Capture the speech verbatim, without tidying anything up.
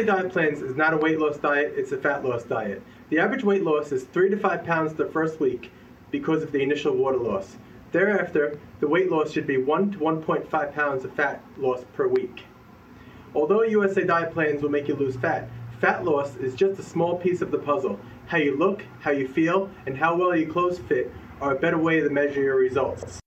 A Diet Plans is not a weight loss diet, it's a fat loss diet. The average weight loss is three to five pounds the first week because of the initial water loss. Thereafter, the weight loss should be one to one point five pounds of fat loss per week. Although U S A Diet Plans will make you lose fat, fat loss is just a small piece of the puzzle. How you look, how you feel, and how well your clothes fit are a better way to measure your results.